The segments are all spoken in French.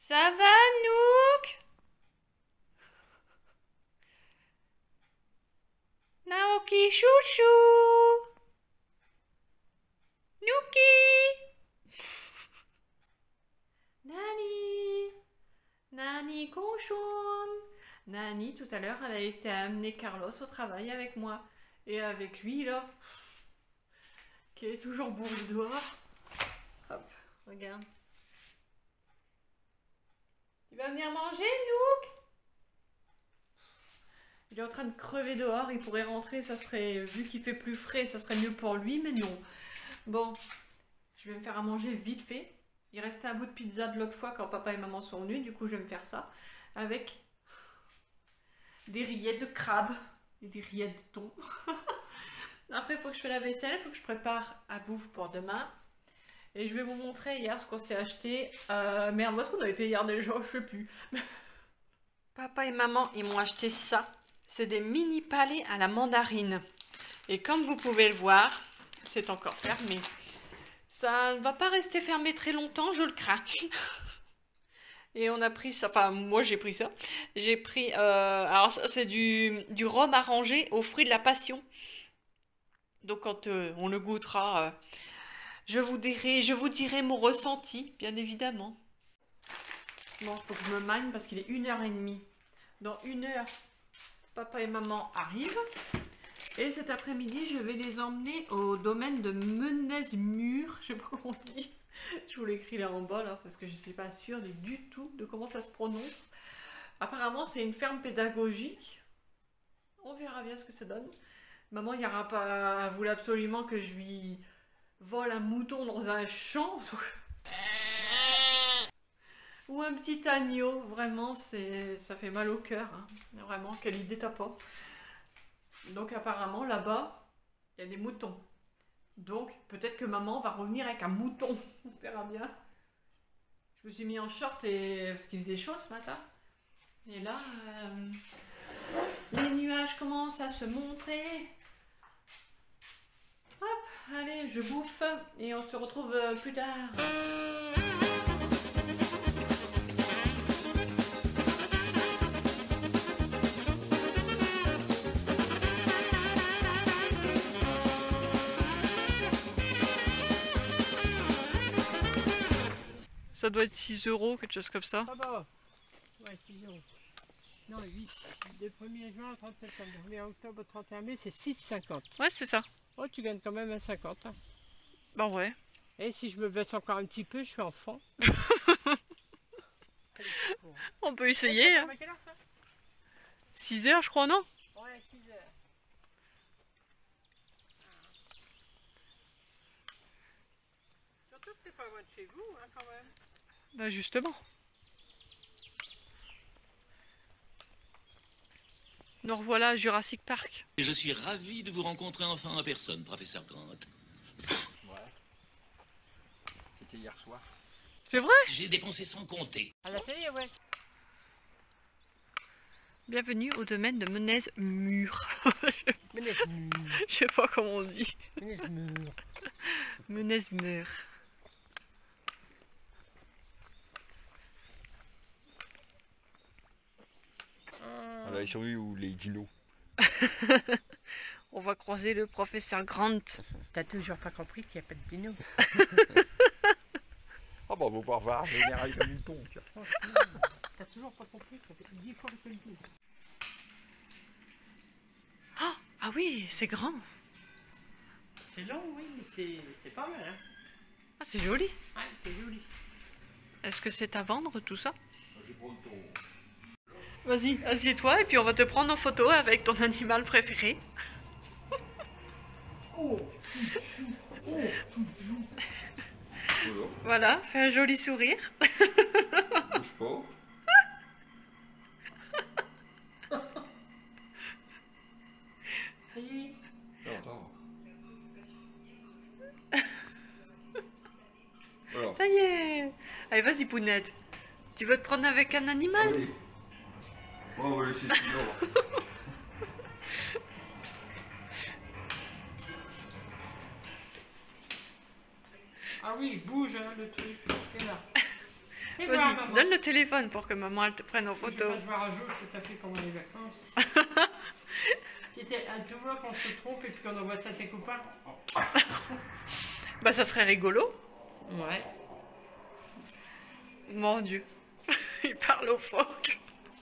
Ça va, Nook? Naoki chouchou. Nookie. Nani. Nani cochon. Nani, tout à l'heure, elle a été amener Carlos au travail avec moi. Et avec lui, là, qui est toujours bourré dehors. Hop, regarde. Tu vas venir manger, Nook? Il est en train de crever dehors, il pourrait rentrer, ça serait, vu qu'il fait plus frais, ça serait mieux pour lui, mais non. Bon, je vais me faire à manger vite fait. Il restait un bout de pizza de l'autre fois quand papa et maman sont venus, du coup je vais me faire ça. Avec des rillettes de crabe et des rillettes de thon. Après, il faut que je fasse la vaisselle, il faut que je prépare à bouffe pour demain. Et je vais vous montrer hier ce qu'on s'est acheté. Merde, où est-ce qu'on a été hier déjà? Je sais plus. Papa et maman, ils m'ont acheté ça. C'est des mini palets à la mandarine. Et comme vous pouvez le voir, c'est encore fermé. Ça ne va pas rester fermé très longtemps, je le crains. Et on a pris ça, enfin moi j'ai pris ça. J'ai pris, alors ça c'est du rhum arrangé aux fruits de la passion. Donc quand on le goûtera, je vous dirai mon ressenti, bien évidemment. Bon, il faut que je me magne parce qu'il est 1h30. Dans 1 heure, papa et maman arrivent. Et cet après-midi, je vais les emmener au domaine de Menez-Mur. Je sais pas comment on dit. Je vous l'écris là en bas, là, parce que je ne suis pas sûre du tout de comment ça se prononce. Apparemment, c'est une ferme pédagogique. On verra bien ce que ça donne. Maman, il n'y aura pas... Elle voulait absolument que je lui vole un mouton dans un champ. Ou un petit agneau. Vraiment, ça fait mal au cœur. Hein. Vraiment, quelle idée t'as pas. Donc apparemment, là-bas, il y a des moutons. Donc, peut-être que maman va revenir avec un mouton. On verra bien. Je me suis mis en short parce qu'il faisait chaud ce matin. Et là, les nuages commencent à se montrer. Hop, allez, je bouffe et on se retrouve plus tard. Ça doit être 6 €, quelque chose comme ça. Ah bah, ouais, 6 €. Non, 8. Du 1er juin au 30 septembre. Du 1er octobre au 31 mai, c'est 6,50. Ouais, c'est ça. Oh, tu gagnes quand même un 50. Hein. Bah ouais. Et si je me baisse encore un petit peu, je suis enfant. On peut essayer. Hein. 6 heures, je crois, non? Ouais, 6 heures. Surtout que c'est pas loin de chez vous, hein, quand même. Bah justement. Nous revoilà à Jurassic Park. Je suis ravi de vous rencontrer enfin en personne, professeur Grant. Ouais. C'était hier soir. C'est vrai? J'ai dépensé sans compter. À la télé, ouais. Bienvenue au domaine de Menez-Mur. Je sais pas comment on dit. Menez-Mur. Là, ils sont où les dinos? On va croiser le professeur Grant. T'as toujours pas compris qu'il n'y a pas de dino. Ah bah, faut pas voir, j'ai l'air avec un mouton. T'as toujours pas compris qu'il y a 10 fois le dino. Oh, ah oui, c'est grand. C'est long, oui, mais c'est pas mal. Hein. Ah, c'est joli. Ouais, c'est joli. Est-ce que c'est à vendre tout ça? Je prends ton... Vas-y, assieds-toi et puis on va te prendre en photo avec ton animal préféré. Voilà, fais un joli sourire. Bouge pas. Ça y est. Non, attends. Voilà. Ça y est. Allez, vas-y, Pounette. Tu veux te prendre avec un animal? Allez. Bon, on va laisser celui-là. Ah oui, bouge hein, le truc. C'est là. Fais voir, Vas-y, maman. donne le téléphone pour que maman elle te prenne en Faut que je photo. fasse voir à Jo ce que t'as fait pendant les vacances. Tu vois qu'on se trompe et puis qu'on envoie ça à tes copains. Bah ça serait rigolo. Ouais. Mon Dieu. Il parle au phoque.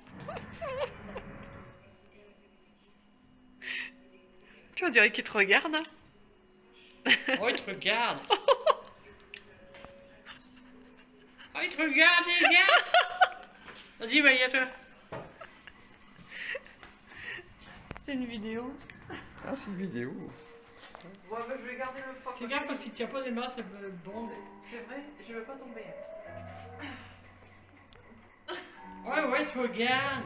Tu vois, on dirait qu'il te regarde. Oh, il te regarde. Oh, il te regarde, les gars. Vas-y, vas-y, à toi. C'est une vidéo. Ah, c'est une vidéo. Ouais, bah, je vais garder le phoque. Fais gaffe parce qu'il tient pas des mains, ça me bande. C'est vrai, je veux pas tomber. Ouais, ouais, tu regardes.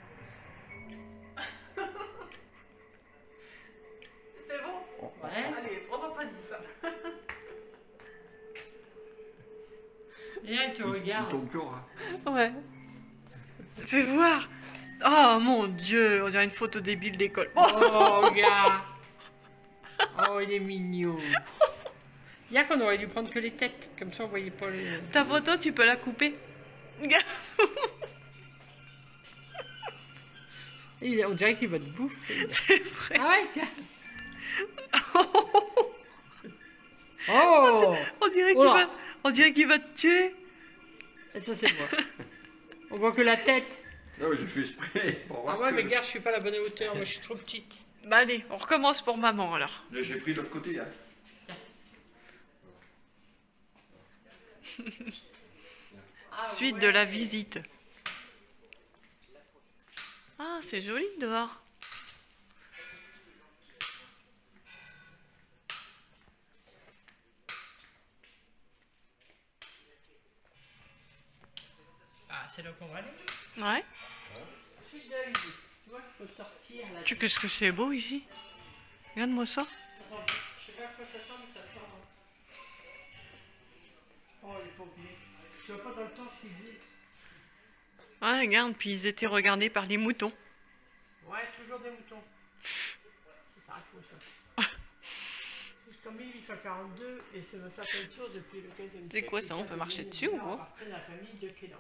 C'est bon? Ouais. Allez, prends pas dit ça. Et là, il te Il regarde. tombe toujours, hein. Ouais. Fais voir. Oh mon Dieu, on dirait une photo débile d'école. Oh, Oh, regarde. Oh, il est mignon. Hier qu'on aurait dû prendre que les têtes, comme ça on voyait pas les... ta photo, tu peux la couper. Regarde. On dirait qu'il va te bouffer. C'est vrai. Ah ouais, tiens. Oh. On dirait Oh qu'il là. va, on dirait qu'il va te tuer. Et ça c'est moi. On voit que la tête. Non, mais j'ai fait exprès. Pour voir Ah ouais, que- mais regarde, je suis pas à la bonne hauteur, moi je suis trop petite. Bah allez, on recommence pour maman alors. Là, j'ai pris de l'autre côté, hein. Suite de la visite. Ah, c'est joli dehors. Ah, c'est là qu'on va aller. Ouais. Suite de la visite. Tu vois qu'il faut sortir là. Tu qu'est-ce que c'est beau ici. Regarde-moi ça. Je sais pas à quoi ça sent, mais ça sent. Oh, les pompiers. Tu vois pas dans le temps ce qu'ils disent. Ouais, regarde, puis ils étaient regardés par les moutons. Ouais, toujours des moutons. Ça s'arrête où ça? Jusqu'en 1842, et c'est une certaine chose depuis le 15e siècle. C'est quoi ça, on peut marcher dessus ou quoi? Après la famille de Kédan.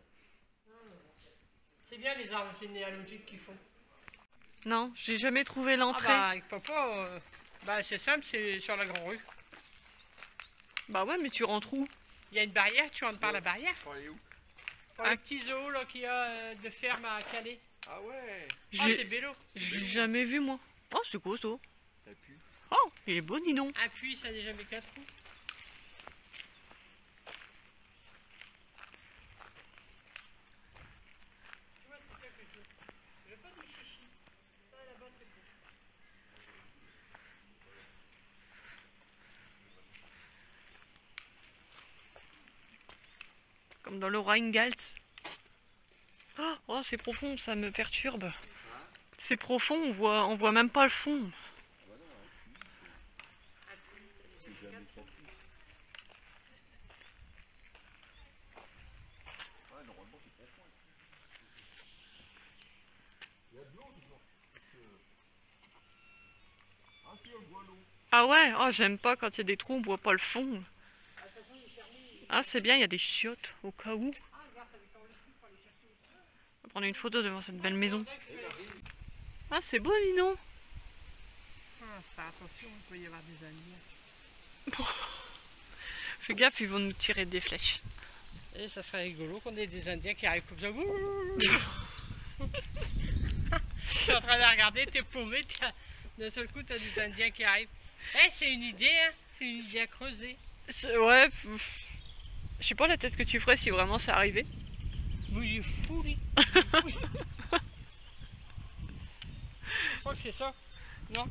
C'est bien les arbres généalogiques qu'ils font. Non, j'ai jamais trouvé Ah l'entrée. bah, avec papa, bah c'est simple, c'est sur la grande rue. Bah ouais, mais tu rentres où? Il y a une barrière, tu rentres par la barrière. Pour aller où? Pour le petit zoo là qu'il y a de ferme à Calais. Ah ouais. Je Ah, l'ai- c'est vélo. je l'ai jamais vu moi. Oh, c'est quoi ça? T'as pu. Oh, il est beau, dis donc. Un puits, ça n'est jamais qu'un trou. Tu vois, c'est quelque chose. Je veux pas de chichi. Ça là-bas, c'est beau. Comme dans le Rheingals. Oh, c'est profond, ça me perturbe. C'est profond, on voit même pas le fond. Ah ouais, oh, j'aime pas quand il y a des trous, on voit pas le fond. Ah, c'est bien, il y a des chiottes au cas où. On va prendre une photo devant cette belle maison. Ah, c'est beau, dis donc. Ah, fais attention, il peut y avoir des Indiens. Fais gaffe, ils vont nous tirer des flèches. Et ça serait rigolo qu'on ait des Indiens qui arrivent comme ça. Tu es en train de regarder, t'es paumé, d'un seul coup t'as des Indiens qui arrivent. Eh, c'est une idée, hein, c'est une idée à creuser. Ouais, je sais pas la tête que tu ferais si vraiment ça arrivait. Mais il est fou, lui. Je crois que c'est ça. Non?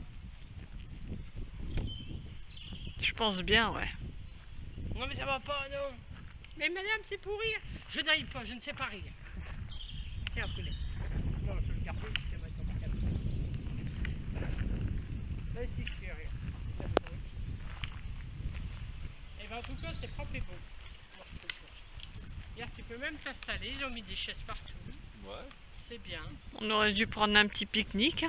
Je pense bien, ouais. Non, mais ça va pas, non. Mais madame, c'est pour rire. Je n'arrive pas, je ne sais pas rire. Tiens, poulet. Non, je vais le garder, c'est ma tombe calme. Là, ici, je sais rire. Ça me brûle. Et ben, en tout cas, c'est propre et beau. Moi, je peux le voir. Regarde, tu peux même t'installer. Ils ont mis des chaises partout. Ouais. C'est bien. On aurait dû prendre un petit pique-nique.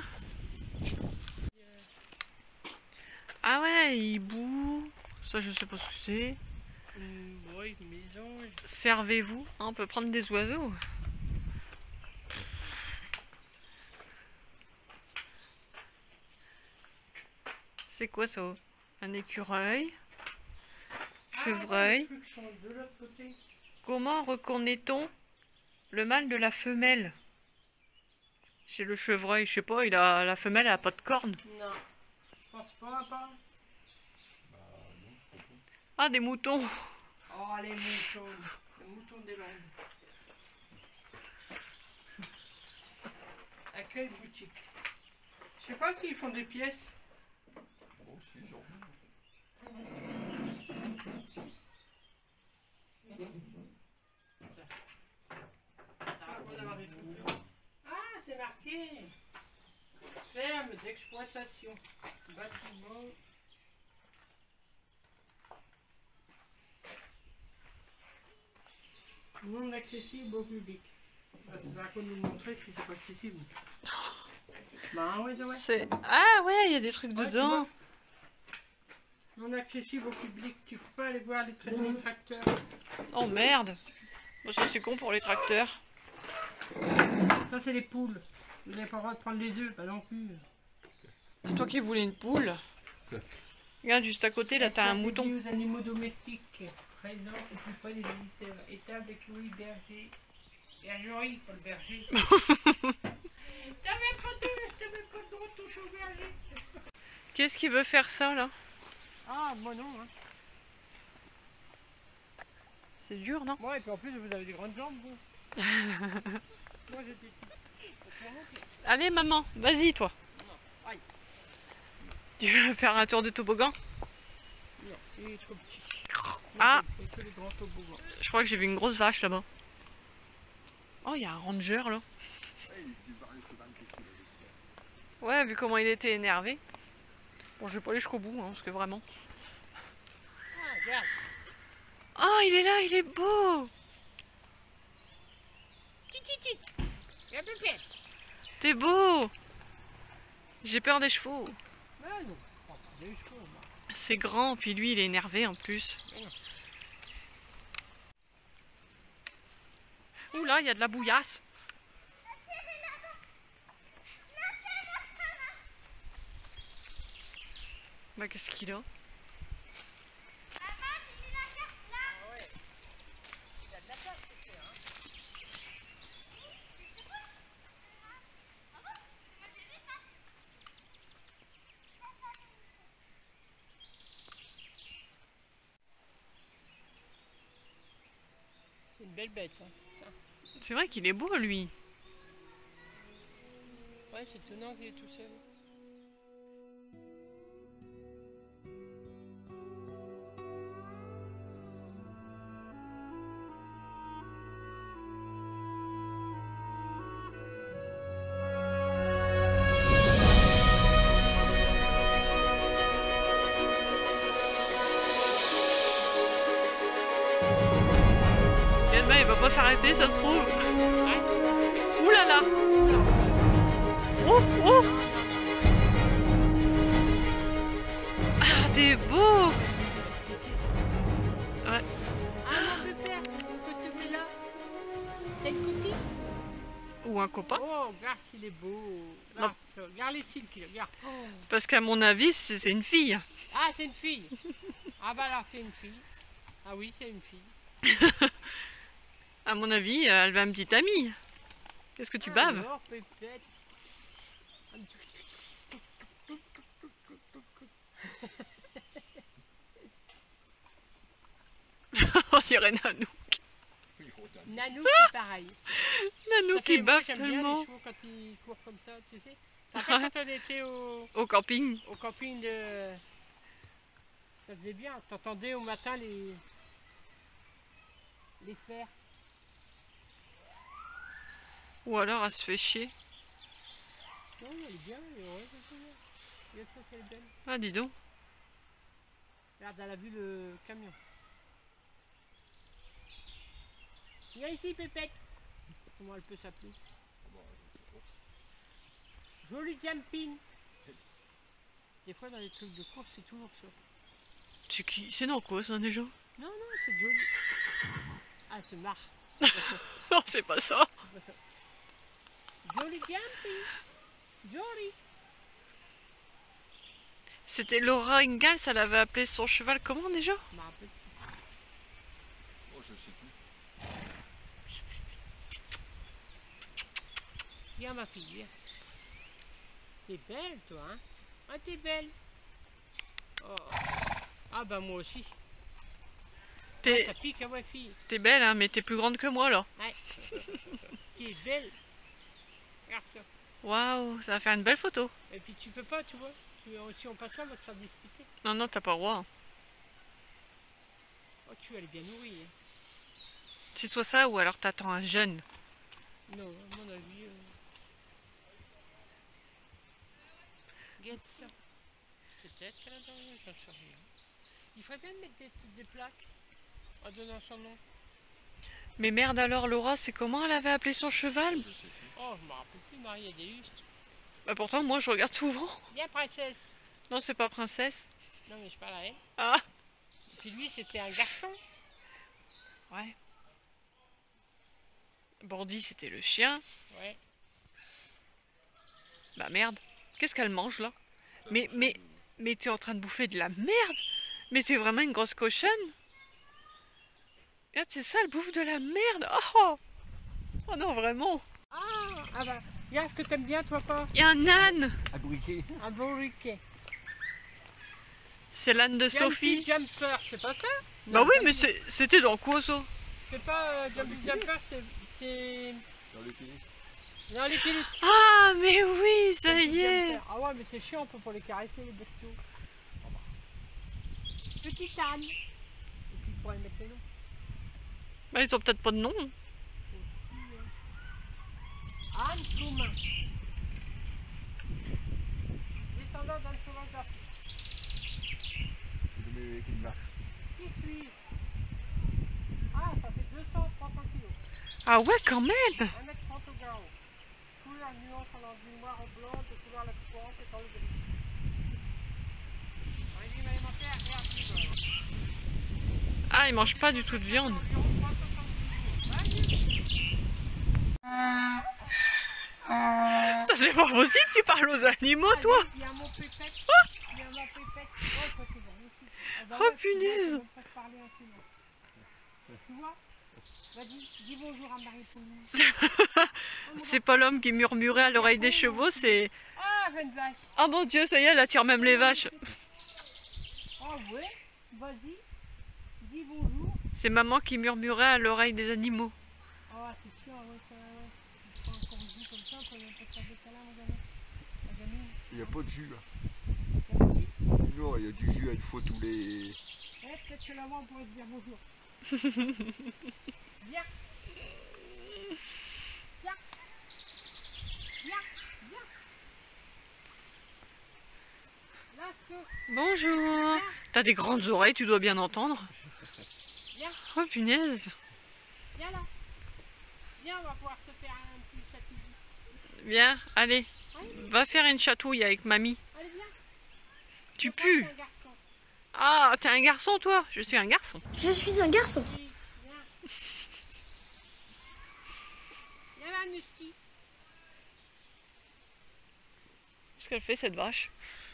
Ah ouais, hibou. Ça, je sais pas ce que c'est. Ouais, une maison. Servez-vous. Ah, on peut prendre des oiseaux. C'est quoi ça? Un écureuil? Chevreuil? Comment reconnaît-on le mâle de la femelle? Chez le chevreuil, je sais pas, la femelle a pas de cornes. Non, je pense pas. Ah, des moutons. Oh, les moutons des Landes. Accueil boutique. Je sais pas s'ils font des pièces. Bon, si, j'en Ah, c'est marqué. Ferme d'exploitation. Bâtiment. Non accessible au public. Bah, c'est à quoi nous montrer si c'est pas accessible. Bah ouais, ouais. Ah ouais, il y a des trucs Ouais, dedans. Non accessible au public, tu peux pas aller voir les tracteurs. Oh merde. Bon, ça c'est con pour les tracteurs. Ça c'est les poules. Vous n'avez pas le droit de prendre les œufs, pas non plus. C'est toi qui voulais une poule. Regarde, juste à côté, là, t'as un mouton. Aux animaux domestiques présents au plus près des visiteurs. Étable, écurie, berger. Bergerie, pas le berger. T'avais pas le droit de toucher au berger. Qu'est-ce qui veut faire ça, là? Ah, moi non. Hein. C'est dur, non? Moi, et puis en plus, vous avez des grandes jambes, vous. Moi, j'étais petit. Allez, maman, vas-y, toi. Non, aïe. Tu veux faire un tour de toboggan? Non, il est trop petit. Ah, Il que les grands toboggans. je crois que j'ai vu une grosse vache là-bas. Oh, il y a un ranger, là. Ouais, vu comment il était énervé. Bon, je vais pas aller jusqu'au bout, hein, parce que vraiment... Ah, regarde. Oh, il est là, il est beau. Titi. Il y a plus pied. T'es beau. J'ai peur des chevaux. Ah non, pas des chevaux, moi. C'est grand, puis lui, il est énervé en plus. Ouh là, il y a de la bouillasse. Bah, qu'est-ce qu'il a? C'est une belle bête. Hein. C'est vrai qu'il est beau, lui. Ouais, c'est étonnant qu'il est tout seul. Yann, il va pas s'arrêter, ça se trouve. Ouh là là. Oh, oh. Ah, t'es beau. Ouais. Ah, mon pépère, que tu mets là. T'as une copine? Ou un copain. Oh, regarde s'il est beau. Regarde, ça. Regarde les cils qu'il a. Regarde. Oh. Parce qu'à mon avis, c'est une fille. Ah, c'est une fille. Ah bah alors, c'est une fille. Ah oui, c'est une fille. À mon avis, elle va un petit ami. Qu'est-ce que tu baves? Alors, pépette. On dirait Nanou. Nanou, c'est pareil. Nanou Ça qui fait- moi, bave j'aime bien tellement. les chevaux quand ils courent comme ça, tu sais. Ça fait quand on était Au camping. au camping de... Ça faisait bien, t'entendais au matin les fers. Ou alors elle se fait chier. Non, elle est bien, elle est heureuse, elle est bien. Regarde ça, c'est belle. Ah, dis donc. Regarde, elle a vu le camion. Viens ici, Pépette. Comment elle peut s'appeler? Joli jumping. Des fois, dans les trucs de course, c'est toujours ça. C'est dans quoi ça déjà? Non, non, c'est joli. Ah, c'est marre. Non, c'est pas ça. Jolly Jumpy. Jolly. C'était Laura Ingalls, elle avait appelé son cheval comment déjà? Je me rappelle. Oh, je sais plus. Viens ma fille, viens. T'es belle toi, hein? Ah, t'es belle. Oh. Ah bah moi aussi. T'es Ça pique à ma fille. belle, hein, mais t'es plus grande que moi là. Ouais. T'es belle. Regarde ça. Waouh, ça va faire une belle photo. Et puis tu peux pas, tu vois. Si on passe là, on va te faire discuter. Non, non, t'as pas le droit. Oh, tu elle est bien nourrie. Hein. C'est soit ça ou alors t'attends un jeune. Non, à mon avis. Regarde ça. Peut-être qu'elle a dormi, j'en sais rien. Il faudrait bien mettre des plaques en donnant son nom. Mais merde alors, Laura, c'est comment elle avait appelé son cheval? Je sais plus. Oh, je me rappelle plus, Marie, elle est juste. Bah pourtant, moi je regarde souvent. Bien, princesse. Non, c'est pas princesse. Non, mais je parle à elle. Ah Et puis lui, c'était un garçon. ouais. Bordy, c'était le chien. Ouais. Bah merde, qu'est-ce qu'elle mange là? Mais t'es en train de bouffer de la merde? Mais t'es vraiment une grosse cochonne? Regarde, c'est ça, elle bouffe de la merde. Oh, oh non, vraiment. Ah bah, regarde ce que t'aimes bien, toi, pas. Il y a un âne. Un briquet. Un beau riquet. C'est l'âne de Sophie Sophie. Jumper, c'est pas ça? Bah Non, oui, pas mais du- c'était dans quoi ça? C'est pas Jumpy Jumper, c'est. Dans le pied. Non, les pilules. Ah, mais oui, ça Jumpy y est. Jumper. Ah ouais, mais c'est chiant, on peut pas les caresser, les bestiaux. Petit âne. Et puis, il pourrait mettre les noms. Bah ils ont peut-être pas de nom. Anne Ploum. Descendant d'Anne Sauvage. Je mets avec une marque. Qui suis Ah, ça fait 200-300 kilos. Ah ouais, quand même. 1m30 au garrot. Couleur nuance allant du noir au blanc, de couleur la plus courante étant le gris. Régime alimentaire réactif. Ah, ils mangent pas du tout de viande. Environ 370 kilos. Ça c'est pas possible, tu parles aux animaux, toi. Il y a mon pépette. Il y a mon pépette. Oh, toi, t'es bon aussi. Ah bah Oh, ouais, punaise. tu vas pas te parler ainsi, moi. Tu vois Vas-y, dis bonjour à Marie-Pauline. C'est pas l'homme qui murmurait à l'oreille des chevaux, c'est... Ah, j'ai une vache. Oh mon Dieu, ça y est, elle attire même les vaches. Oh ouais, vas-y, dis bonjour. C'est maman qui murmurait à l'oreille des animaux. Oh, c'est chiant, ouais, ça, ouais. Tu prends un corrigé comme ça, on peut même pas faire des câlins, mon gamin. Ma gamine. Il n'y a pas de jus là. Y'a pas de jus? Non, il y a du jus, il faut tous les. Ouais, peut-être que là-bas, on pourrait te dire bonjour. Viens. Viens. Viens. Viens. Lâche-toi. Bonjour. T'as des grandes oreilles, tu dois bien entendre. Viens. Oh punaise. Viens là. Viens, on va pouvoir se faire un petit chatouille. Viens, allez. Allez, Va faire une chatouille avec mamie. allez, viens. Tu Je pense pues. que c'est un garçon. Ah, t'es un garçon toi? Je suis un garçon. Je suis un garçon. Oui, viens. Viens là, Nusti. Qu'est-ce qu'elle fait cette vache?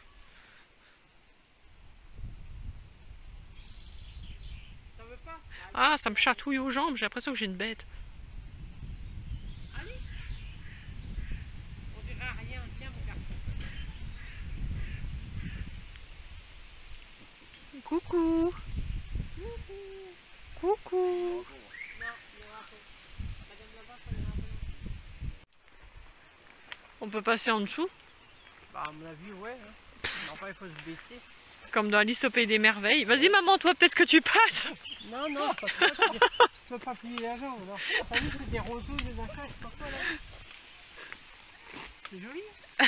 T'en veux pas? Ah, ça me chatouille aux jambes, j'ai l'impression que j'ai une bête. Allez. On dira rien. Tiens, mon garçon. Coucou. Coucou. Non, il y aura pas. Madame là-bas, ça ira pas. On peut passer en dessous, Bah, à mon avis, ouais. Hein. Non, pas, il faut se baisser. comme dans Alice au Pays des Merveilles. Vas-y maman, toi peut-être que tu passes. Non, non, parce que tu peux pas plier la jambe. Non. T'as vu, c'est des roseaux, des machins, je sais pas quoi là. C'est joli.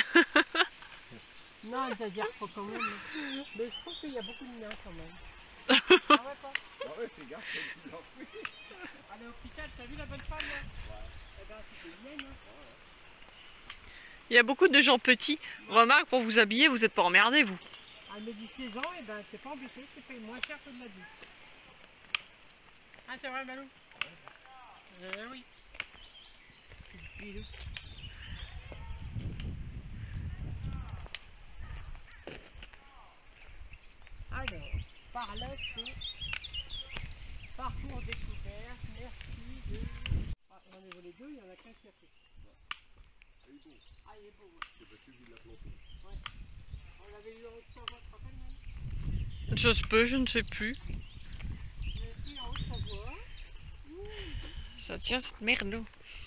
Non, c'est-à-dire qu'il faut quand même. Mais je trouve qu'il y a beaucoup de nains quand même. Ah ouais, pas. Ah ouais, c'est garçon qui l'a fait. À l'hôpital, t'as vu la bonne femme là? Ouais. Eh ben, c'est des hyènes. Hein. Il y a beaucoup de gens petits. Remarque, pour vous habiller, vous n'êtes pas emmerdés vous. À mes 16 ans, et ben, t'es pas embêté, c'est payé moins cher que de la vie. Ah, c'est vrai, Malou? Oui. C'est le pilote. Alors, par là c'est parcours découvert, merci de... Ah, j'en ai volé deux, il y en a qu'un qui a fait. Il est beau. Ah, il est beau, ouais. C'est battu, il l'a planté. Ouais. On l'avait eu en haut de Savoie, tu te rappelles, même? Ça se peut, je ne sais plus. Je l'ai pris en haut de Savoie. Ça tient cette merde. Je l'ai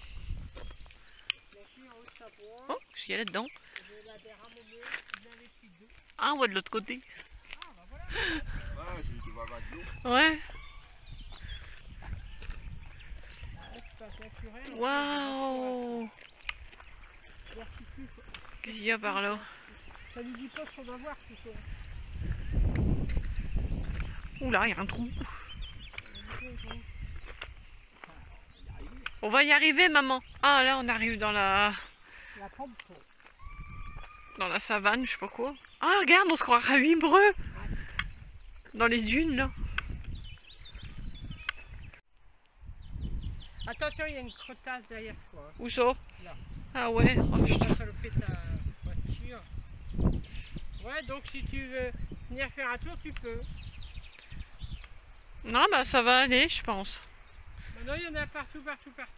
pris en haut de Savoie. Oh, je suis allée dedans. Je l'avais ramené, je l'avais pris deux. Ah, ouais, de l'autre côté. Ah, bah voilà. Ah, j'ai eu devant la radio. Ouais. Espace naturel. Waouh. Verticule. Qu'est-ce qu'il y a par là? Ça nous dit pas ce qu'on va voir, tu sais. Oula, il y a un trou. On va y arriver, maman. Ah, là, on arrive dans la savane, je sais pas quoi. Ah, regarde, on se croirait à Vibreux. Dans les dunes, là. Attention, il y a une cretasse derrière toi. Où ça? Là. Ah ouais. Oh, Tu putain. vas saloper ta voiture. Ouais, donc si tu veux venir faire un tour, tu peux. Non, bah ça va aller, je pense. Maintenant, il y en a partout, partout, partout.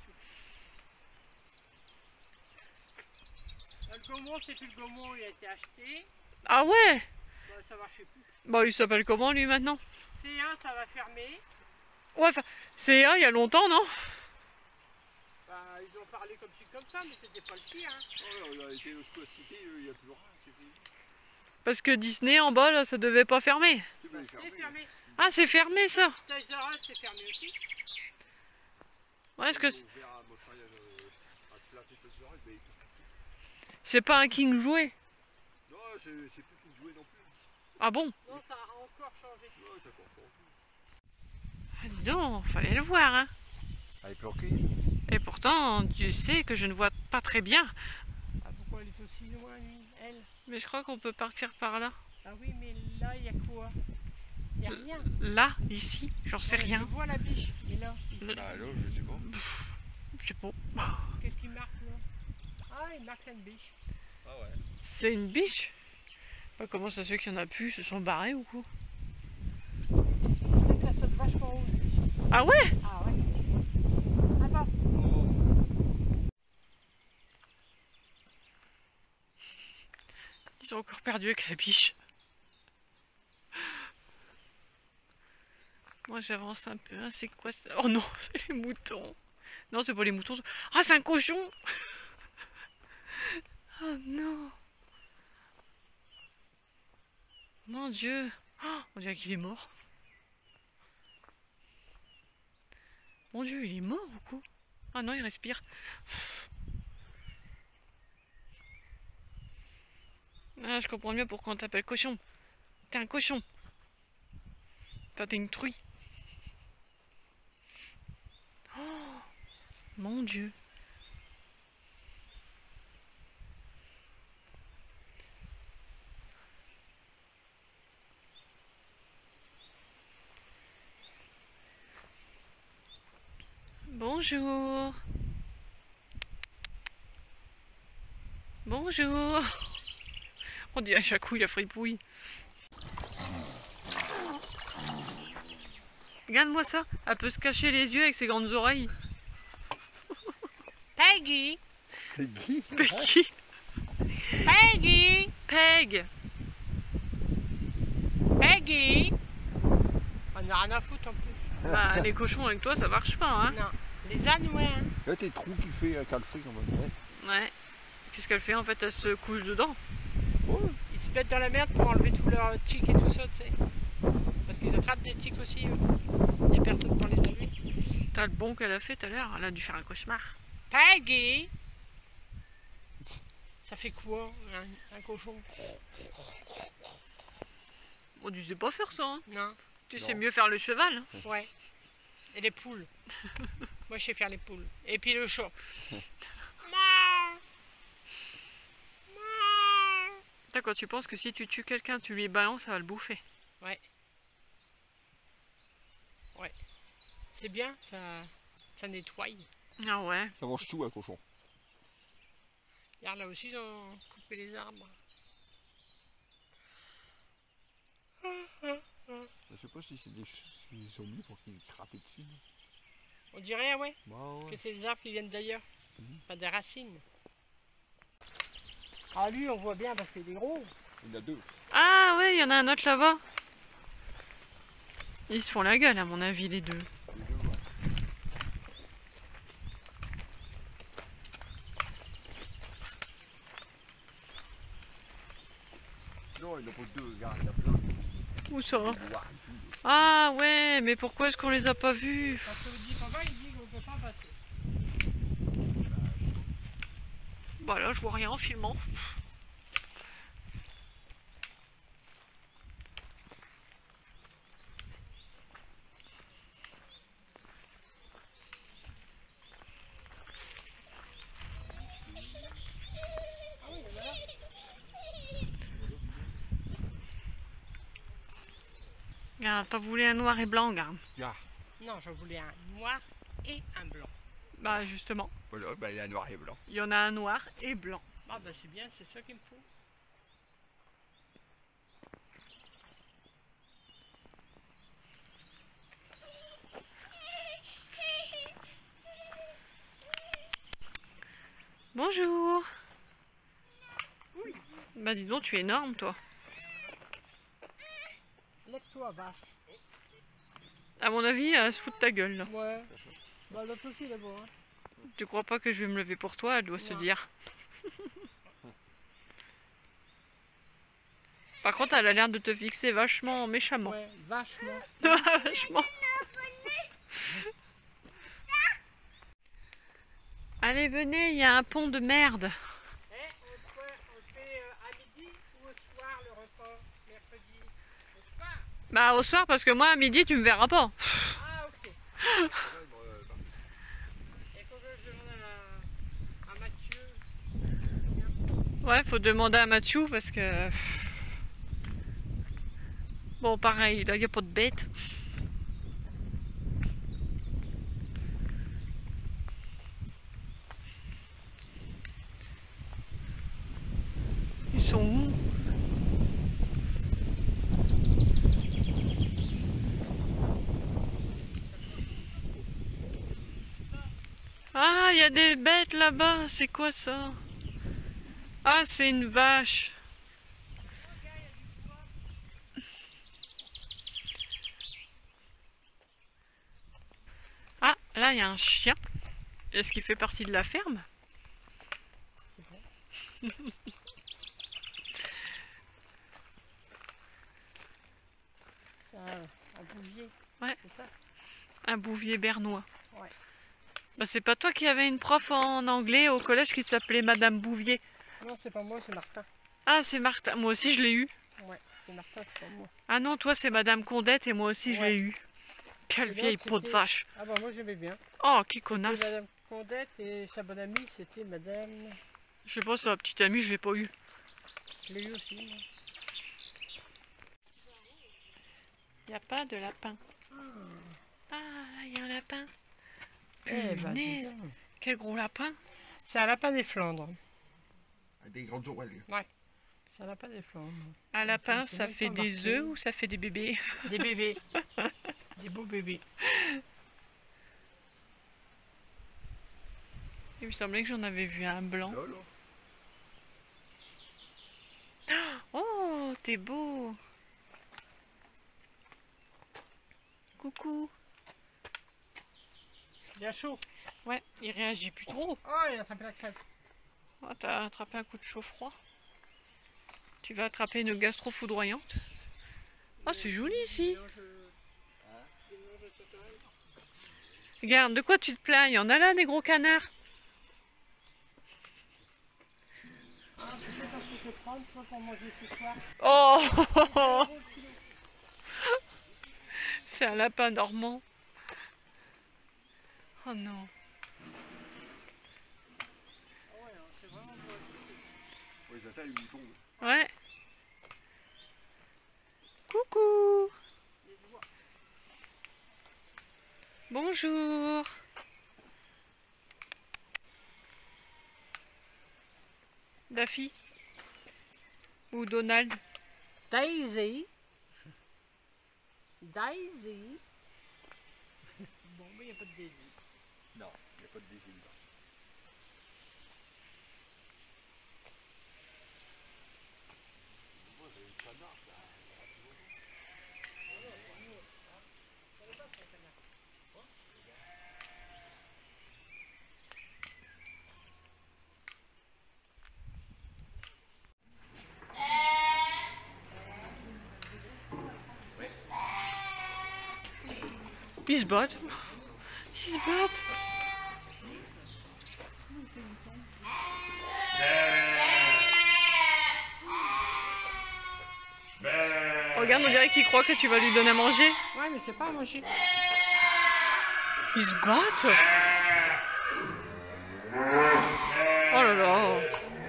Le Gaumont, c'est plus le Gaumont, il a été acheté. Ah ouais. Bah, ça marchait plus. Bah il s'appelle comment lui maintenant? C1, ça va fermer. Ouais, enfin, c'est il y a longtemps, non? Bah, ils ont parlé comme ci, comme ça, mais c'était pas le pire. Hein. Oh, on a été l'autre cité, il n'y a plus rien, c'est fini. Parce que Disney en bas, là, ça devait pas fermer. C'est bien C'est fermé. fermé. Ah, c'est fermé ça. Toys R Us, c'est fermé aussi. Ouais, est-ce que Moi, je travaille à placer tout ça, mais il est tout petit. c'est pas un King jouet? Non, c'est plus qu'une jouet non plus. Ah bon? Non, ça a encore changé. Non, ça comprend. Ah, dis donc, fallait le voir, hein. Elle est planquée. Et pourtant, tu sais que je ne vois pas très bien. Ah, pourquoi elle est aussi loin, lui, elle? Mais je crois qu'on peut partir par là. Ah oui, mais là, il y a quoi? Il n'y a rien. Là, ici, j'en sais Je rien. vois la biche, mais là, ici, Le- Bah alors, je sais pas. Je sais pas. qu'est-ce qu'il marque là? Ah, il marque une biche. Ah ouais. C'est une biche? Bah, comment ça se fait qu'il y en a plus? Ils se sont barrés ou quoi? C'est que ça saute vachement haut. Lui. Ah ouais? Ah ouais. Ah bah. Ils ont encore perdu avec la biche. Moi j'avance un peu. Hein. C'est quoi ça? Oh non, c'est les moutons. Non, c'est pas les moutons. Ah, c'est un cochon! Oh non! Mon Dieu! Oh, on dirait qu'il est mort. Mon Dieu, il est mort ou quoi? Ah non, il respire. Ah, je comprends mieux pourquoi on t'appelle cochon. T'es un cochon. Enfin, t'es une truie. Oh, mon Dieu. Bonjour. Bonjour. On dit à chaque coup il a fripouille. Regarde-moi ça. Elle peut se cacher les yeux avec ses grandes oreilles. Peggy! Peggy. Peggy. Peggy! Peg. Peggy! On n'a rien à foutre en plus. Bah, les cochons avec toi, ça marche pas, hein. Non. Les ânes, ouais. Hein. Là, tes trous qu'il fait avec un fric en même temps. Ouais. Qu'est-ce qu'elle fait en fait? Elle se couche dedans. Ils se mettent dans la merde pour enlever tous leurs tiques et tout ça, tu sais. Parce qu'ils attrapent des tiques aussi. Il n'y a personne pour les enlever. T'as le bon qu'elle a fait tout à l'heure. Elle a dû faire un cauchemar. Peggy! Ça fait quoi, un cochon? Bon, tu sais pas faire ça, hein. Non. Tu sais mieux faire le cheval. Hein. Ouais. Et les poules. Moi, je sais faire les poules. Et puis le chat. D'accord, tu penses que si tu tues quelqu'un, tu lui balances, ça va le bouffer. Ouais. Ouais. C'est bien, ça Ça nettoie. Ah ouais. Ça mange tout, un cochon. Regarde, là aussi, ils ont coupé les arbres. Je sais pas si c'est des zombies pour qu'ils crapent dessus. On dirait, ouais, Bah que ouais. c'est des arbres qui viennent d'ailleurs. Mhm. Pas des racines. Ah, lui, on voit bien parce qu'il est gros. Il y en a deux. Ah ouais, il y en a un autre là-bas. Ils se font la gueule à mon avis les deux. Les deux, ouais. Non, il n'y en a pas deux, regarde, il y en a plein. Où ça? Des noirs et tout. Ah ouais, mais pourquoi est-ce qu'on les a pas vus? Quand on dit papa, il dit qu'on peut pas passer. Bah là, je vois rien en filmant. Regarde, t'en voulais un noir et blanc, regarde. Regarde. Non, je voulais un noir et un blanc. Bah justement, Voilà, bah, il y a un noir et blanc. il y en a un noir et blanc. Ah bah c'est bien, c'est ça qu'il me faut. Bonjour. Bah dis donc, tu es énorme toi. Lève-toi, vache. À mon avis, elle se fout de ta gueule là. Ouais. Bah l'autre aussi d'abord. Hein. Tu crois pas que je vais me lever pour toi, elle doit se Ouais. dire. Par contre, elle a l'air de te fixer vachement méchamment. Ouais, vachement. Vachement. Allez, venez, il y a un pont de merde. Eh, on le fait à midi ou au soir le repas, mercredi? Au soir? Bah au soir, parce que moi à midi tu me verras pas. Ah ok. Il faut que je demande à Mathieu. Ouais, faut demander à Mathieu parce que... Bon, pareil, là, il n'y a pas de bêtes. Ils sont où? Ah, il y a des bêtes là-bas. C'est quoi ça? Ah, c'est une vache. Ah, là, il y a un chien. Est-ce qu'il fait partie de la ferme? C'est un bouvier. Ouais. C'est ça? Un bouvier bernois. Ouais. Bah, c'est pas toi qui avais une prof en anglais au collège qui s'appelait Madame Bouvier? Non, c'est pas moi, c'est Martin. Ah, c'est Martin. Moi aussi, je l'ai eu. Ouais, c'est Martin, c'est pas moi. Ah non, toi, c'est Madame Condette et moi aussi, je Ouais. l'ai eu. Quelle Et vieille l'autre, peau de c'était- vache. Ah bah moi j'aimais bien. Oh, qui C'était connasse. Madame Condette et sa bonne amie, c'était Madame... Je sais pas, sa petite amie, je l'ai pas eu. Je l'ai eu aussi. Moi. Il n'y a pas de lapin. Ah, là, il y a un lapin. Eh ben, dis Punaise. donc. Quel gros lapin. C'est un lapin des Flandres. Des grandes oreilles. C'est un lapin des Flandres. Un lapin, c'est ça même fait pas des marqué. œufs ou ça fait des bébés? Des bébés. Des beaux bébés. Il me semblait que j'en avais vu un blanc. Là, là. Oh, t'es beau. Coucou. C'est bien chaud. Ouais, il réagit plus trop. Oh, il a attrapé la crêpe. Oh, t'as attrapé un coup de chaud-froid. Tu vas attraper une gastro foudroyante. Oh, c'est joli ici. Regarde, de quoi tu te plains? Il y en a là, des gros canards. Ah, peut-être un peu de prendre toi, pour manger ce soir. Oh, c'est un lapin normand. Oh non. Ouais, ils attaquent les moutons. Ouais. Coucou. Bonjour. Daffy? Ou Donald? Daisy. Daisy. Bon, mais il n'y a pas de Daisy. Non, il n'y a pas de désigne. Ils se battent. Ils se battent. Regarde, on dirait qu'il croit que tu vas lui donner à manger. Ouais, mais c'est pas à manger. Ils se battent. Oh là là.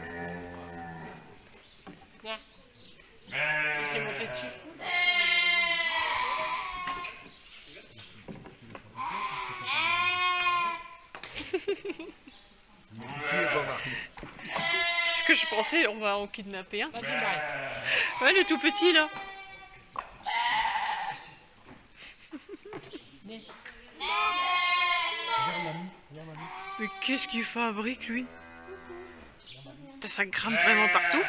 Viens. Il t'est monté dessus. C'est ce que je pensais, on va en kidnapper un. Vas-y, Marie. Ouais, le tout petit là. Mais qu'est-ce qu'il fabrique lui? Ça grimpe vraiment partout.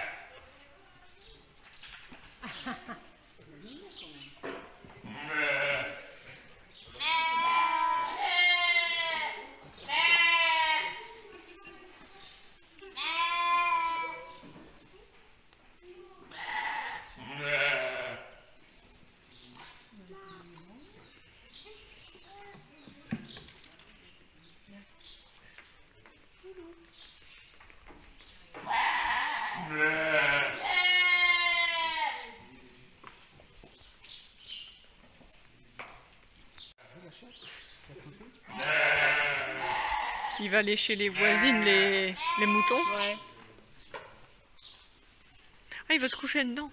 Il va aller chez les voisines, les moutons. Ouais. Ah, il va se coucher dedans.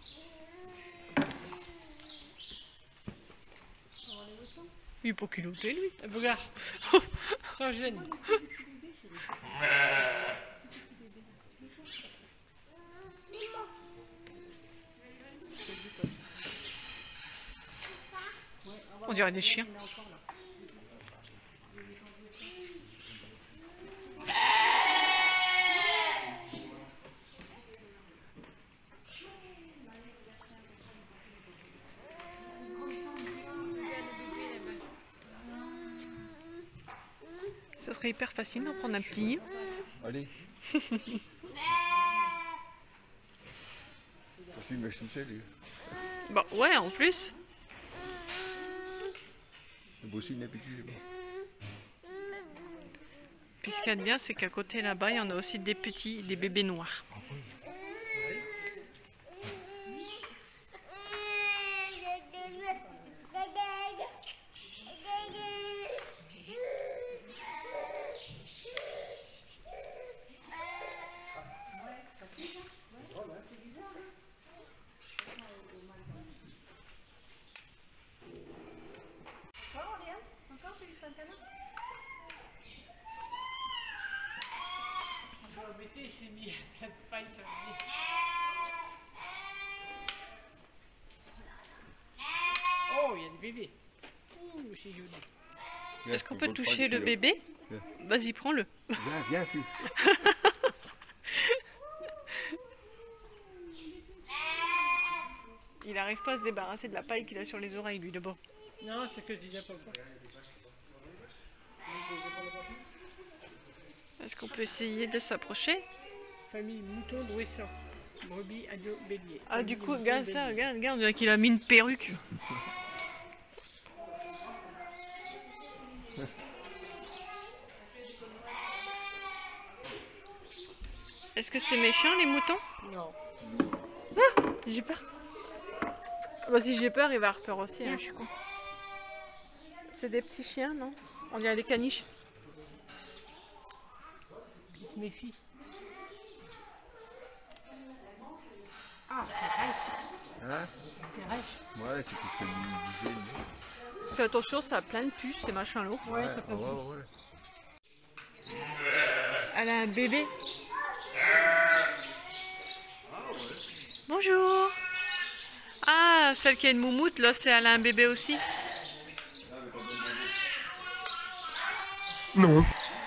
Il est pas culotté, lui. Regarde. Sans gêne. On dirait des chiens. Ça serait hyper facile d'en prendre un petit. Allez. Je suis mèche lui. Bah ouais, en plus. Le beau signe habitué. Puis ce qu'il y a de bien, c'est qu'à côté là-bas, il y en a aussi des petits, des bébés noirs. Il s'est mis la paille sur le nez. Oh, il y a des bébés. Ouh, c'est joli. Est-ce qu'on peut toucher le bébé? Vas-y, prends-le. Viens, fille. Il arrive pas à se débarrasser de la paille qu'il a sur les oreilles, lui, d'abord. Non, c'est ce que je disais pas. Est-ce qu'on peut essayer de s'approcher? Famille mouton dressant. Brebis, agneau, bélier. Ah, du coup, regarde ça, regarde, on dirait qu'il a mis une perruque. Est-ce que c'est méchant, les moutons? Non. Ah, j'ai peur. Bah, si j'ai peur, il va avoir peur aussi, hein, je suis con. C'est des petits chiens, non? On dirait des caniches. Il se méfie. Ah, c'est rêche. Hein? C'est rêche. Ouais, c'est tout ce que je disais. Fais attention, ça a plein de puces, ces machins lourds. Ouais, ça peut être. ouais. Elle a un bébé. celle qui a une moumoute, là, c'est elle a un bébé aussi. Non.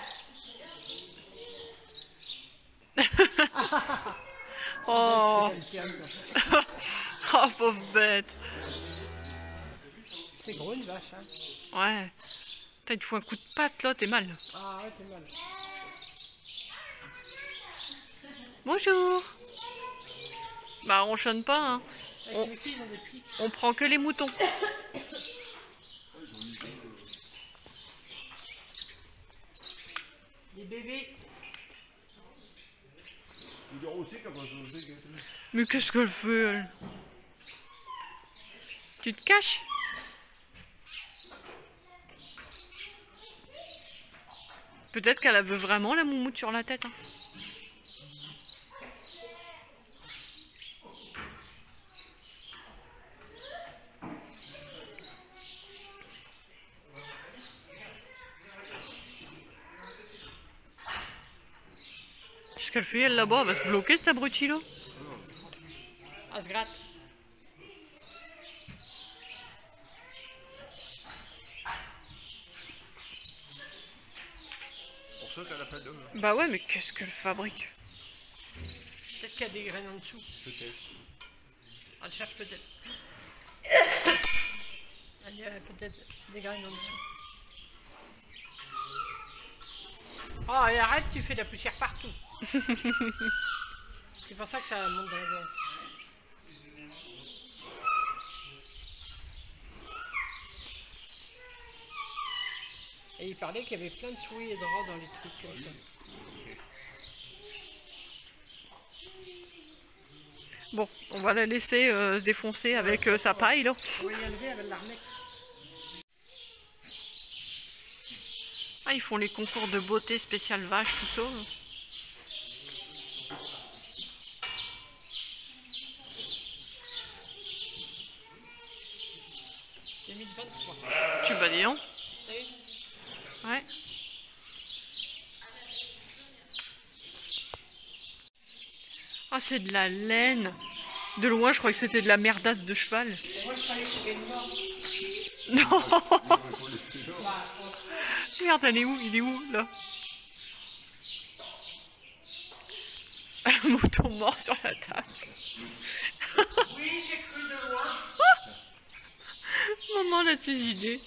Oh, oh pauvre bête. C'est gros une vache, hein. Ouais. Putain, il te faut un coup de patte, là, t'es mal. Ah ouais, t'es mal. Bonjour. Bah, on ronchonne pas, hein. Avec les filles, ils ont des petits. On prend que les moutons. Des bébés. Il dort aussi quand on se dit. Mais qu'est-ce qu'elle fait, elle? Tu te caches? Peut-être qu'elle veut vraiment la moumoute sur la tête, hein. Qu'est-ce qu'elle fait, elle, là-bas? Elle va se bloquer, cette abrutie, là. Ah, se gratte. Pour ça qu'elle appelle d'homme. Bah ouais, mais qu'est-ce qu'elle fabrique? Peut-être qu'il y a des graines en dessous. Peut-être. Elle cherche peut-être. Il y a peut-être des graines en dessous. Oh, et arrête, tu fais de la poussière partout. C'est pour ça que ça monte dans la gorge. Et il parlait qu'il y avait plein de souris et de rats dans les trucs comme ça. Bon, on va la laisser se défoncer avec sa paille, là. On va y enlever avec l'armée. Ah, ils font les concours de beauté spéciale vache, tout ça. 2023. Tu vas dis donc. T'as vu? Ouais. Ah, c'est de la laine. De loin, je croyais que c'était de la merdasse de cheval. Moi, je croyais que c'était une mort. Non. Merde, elle est où? Il est où, là? Un mouton mort sur la table. Oui, j'ai cru de loin. Maman, elle a tes idées.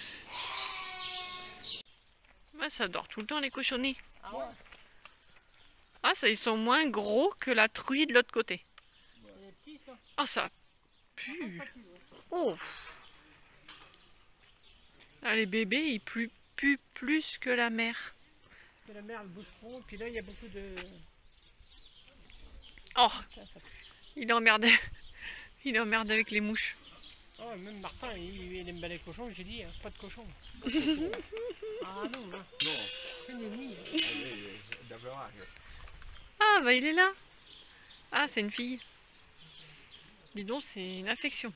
Ouais, ça dort tout le temps, les cochonniers. Ah ouais. Ah, ça, ils sont moins gros que la truie de l'autre côté. Il est petit, ça. Ah, ça pue. Oh. Ah, les bébés, ils puent plus que la mère. Que la mère, le boucheron. Et puis là, il y a beaucoup de... Oh, Ça, ça... il est emmerdé. Il est emmerdé avec les mouches. Oh, même Martin, il aime bien les cochons. J'ai dit, pas de cochon. Ah non, non. Non. C'est une ennemie. D'abord, Ah, bah il est là. Ah, c'est une fille. Dis donc, c'est une affection.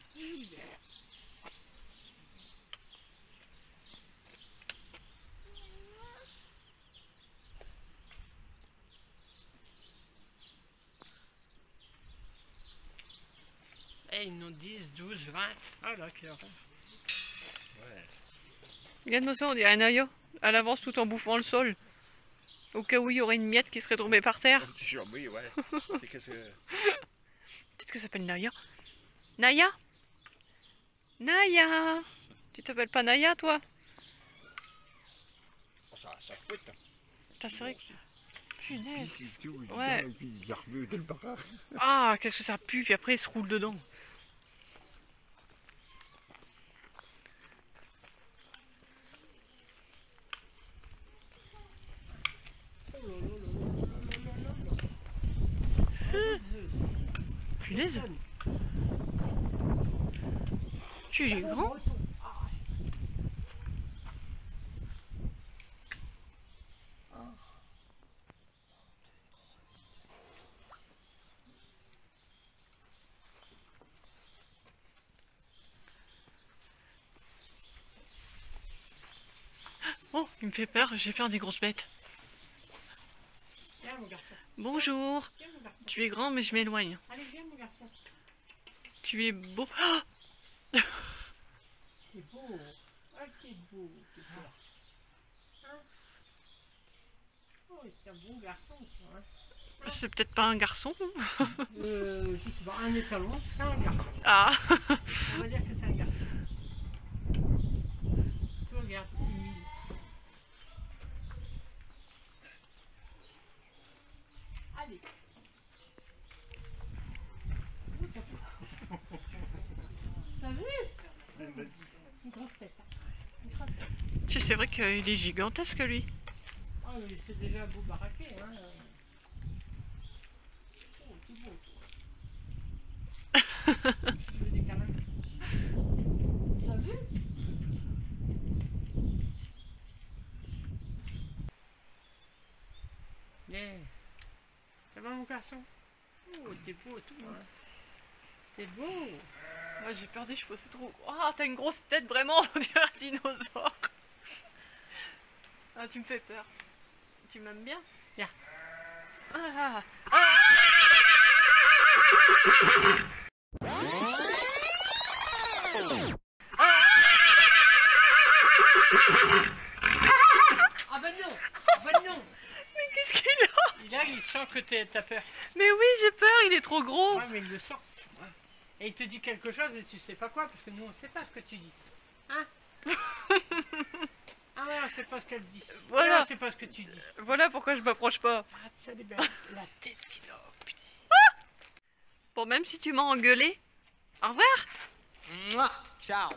Eh, ils nous ont 10, 12, 20. Ah là, quelle horreur. Regarde-moi ça, on dirait un aïe. Elle avance tout en bouffant le sol. Au cas où il y aurait une miette qui serait tombée par terre. un petit chambouille, ouais. C'est qu'est-ce que. Peut-être que ça s'appelle Naya. Naya? Naya? Tu t'appelles pas Naya, toi? Oh, ça fouette. Putain, c'est vrai que... Punaise. Ici, tout, Ouais. et puis ils arment de le barrage. Ah, qu'est-ce que ça pue, puis après, il se roule dedans. Punaise. Tu es grand? Oh, il me fait peur, j'ai peur des grosses bêtes. Viens, mon garçon. Bonjour. Viens, mon garçon. Tu es grand, mais je m'éloigne. Allez, viens, mon garçon. Tu es beau. Ah, T'es beau. Ah, t'es beau. T'es beau. Hein? Oh, c'est un bon garçon, ça. Hein? C'est peut-être pas un garçon. Je sais pas, un étalon, c'est un garçon. Ah. On va dire que c'est un garçon. Tu regardes, allez. Oh, t'as vu? Une grosse tête. Une grosse tête. C'est vrai qu'il est gigantesque lui. Ah oui, c'est déjà beau baraqué. Hein. Oh, tout beau. Je veux des câlins. T'as vu? Yeah. Ça va mon garçon? Oh, t'es beau tout. Hein. T'es beau. Moi j'ai peur des chevaux, c'est trop... Ah, t'as une grosse tête vraiment, on dirait un dinosaure. Ah, tu me fais peur. Tu m'aimes bien? Viens. Ah. Ah ben non. Ah ben non. Mais qu'est-ce qu'il a? Là, il sent que t'as peur. Mais oui, j'ai peur, il est trop gros. Ouais, mais il le sent. Et il te dit quelque chose et tu sais pas quoi, parce que nous on sait pas ce que tu dis. Hein? Ah ouais, on sait pas ce qu'elle dit. Voilà. Ouais, on sait pas ce que tu dis. Voilà pourquoi je m'approche pas. Ah, ça est belle. La tête qu'il a, putain. Bon, même si tu m'as engueulé, au revoir. Mouah, ciao.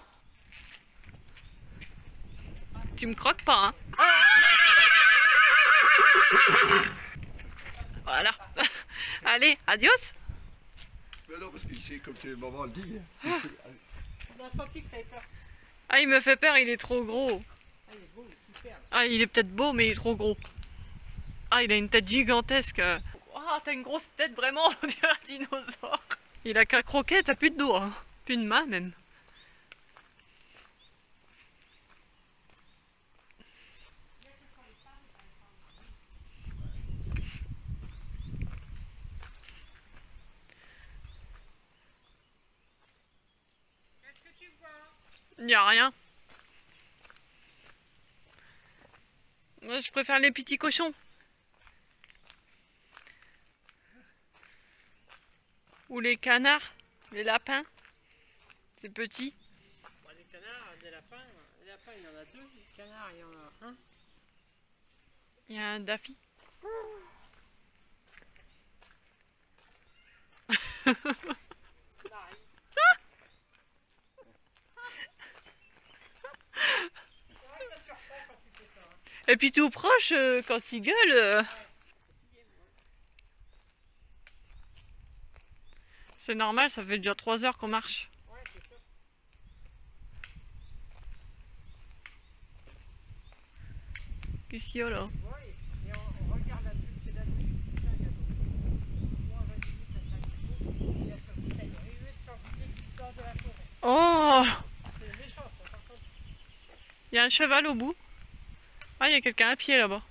Tu me croques pas, hein? Voilà. Allez, adios. Mais non, parce qu'il sait, comme maman le dit. On a senti que t'avais peur. Ah, il me fait peur, il est trop gros. Ah, il est beau, super. Ah, il est peut-être beau, mais il est trop gros. Ah, il a une tête gigantesque. Ah, t'as une grosse tête vraiment, on dirait un dinosaure. Il a qu'à croquer, t'as plus de doigts, hein. Plus de main même. Qu'est-ce que tu vois? Il n'y a rien. Moi, je préfère les petits cochons. Ou les canards, les lapins. C'est petit. Bon, des canards, des lapins. Les lapins, il y en a deux. Les canards, il y en a un. Il y a un daffy. Pareil. Et puis tout proche, quand il gueule, c'est normal, ça fait déjà 3 heures qu'on marche. Ouais, c'est ça. Qu'est-ce qu'il y a là? Ouais, et on regarde la pub, c'est la nuit. Ça, il y a moi, on va dire que il y a son bouteille. Il est sans bouteille qui sort de la forêt. Oh! C'est méchant, ça, par contre. Il y a un cheval au bout. Ah, il y a quelqu'un à pied là-bas.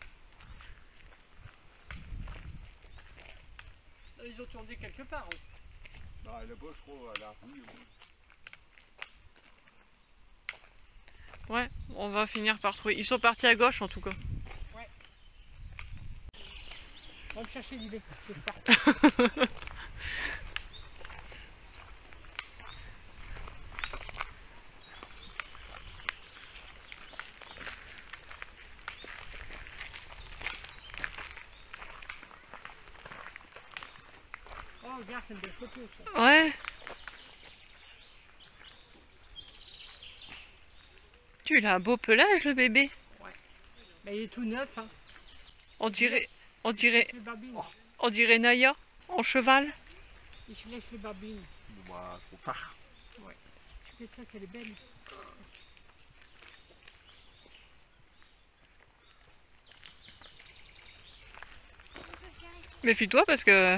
Ils ont tourné quelque part. Hein. Bah, là-bas, je crois, à la rue. Ouais, on va finir par trouver. Ils sont partis à gauche en tout cas. On va me chercher du lait. C'est parti. Oh, regarde, c'est une belle photo, ça. Ouais. Tu as un beau pelage le bébé. Mais il est tout neuf, hein. On dirait Les babines. Naya en cheval. Il se laisse les babines. Moi, trop tard. Tu fais ça, c'est les belles. Méfie-toi parce que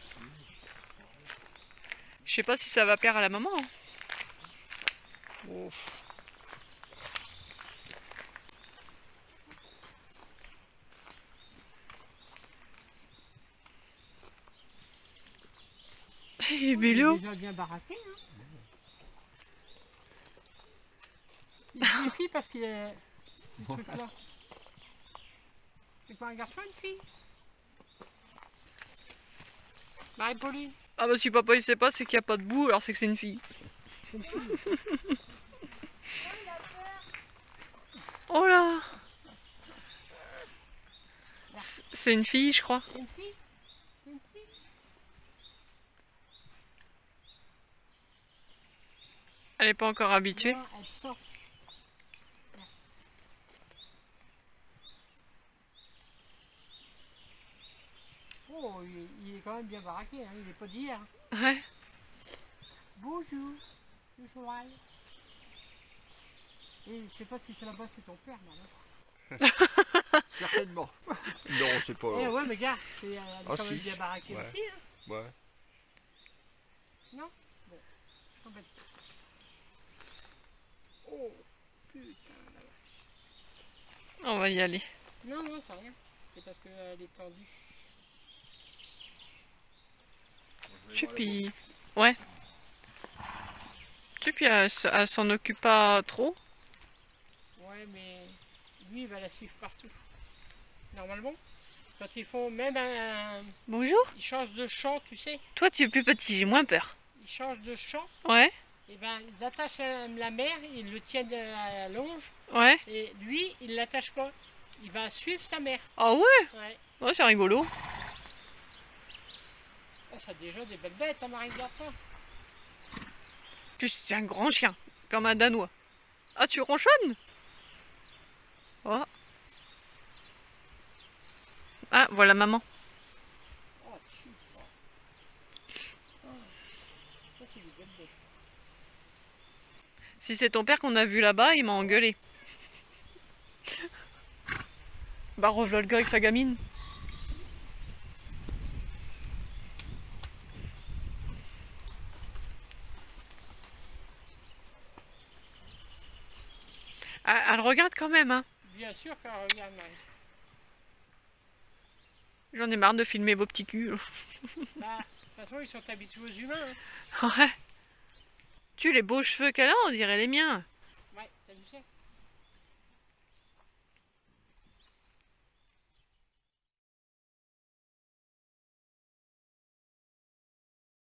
je sais pas si ça va plaire à la maman. Hein. Oh. Il est Il est mignon. déjà bien baraqué, hein. Il dit une fille parce qu'il est... ce truc-là. C'est pas un garçon, une fille? Marie-Pauline. Ah bah si papa il sait pas, c'est qu'il n'y a pas de boue, alors c'est que c'est une fille. C'est une fille. Oh là! C'est une fille, je crois. C'est une fille? C'est une fille? Elle n'est pas encore habituée. Non, elle sort. Oh, il est quand même bien baraqué, hein. Il est pas d'hier. Ouais. Bonjour, le cheval. Et je sais pas si c'est là-bas, c'est ton père, non? Certainement. Non, c'est pas. Eh ouais, mais gars, elle est Ah, quand même si. bien baraquée Ouais. aussi, hein. Ouais. Non? Bon, je t'embête. Oh, putain, la vache. On va y aller. Non, non, c'est rien. C'est parce qu'elle est tendue. Chupi. Ouais. Chupi, elle s'en occupe pas trop. Ouais, mais lui, il va la suivre partout. Normalement, quand ils font même un... Bonjour. Ils changent de champ, tu sais. Toi, tu es plus petit, j'ai moins peur. Ils changent de champ. Ouais. Et ben, ils attachent la mère, ils le tiennent à la longe. Ouais. Et lui, il l'attache pas. Il va suivre sa mère. Ah ouais? Ouais. Ouais, c'est rigolo. Oh, ça a déjà des belles bêtes, hein, Marie, regarde ça. C'est un grand chien, comme un Danois. Ah, tu ronchonnes? Oh. Ah, voilà maman. Oh, tchou. Oh, ça, c'est des belles bêtes. Si c'est ton père qu'on a vu là-bas, il m'a engueulé. Bah, revoilà le gars avec sa gamine. Ah, elle regarde quand même, hein. Bien sûr qu'elle regarde, Marie. J'en ai marre de filmer vos petits culs. Bah, de toute façon, ils sont habitués aux humains. Hein. Ouais. Tu les beaux cheveux qu'elle a, on dirait les miens.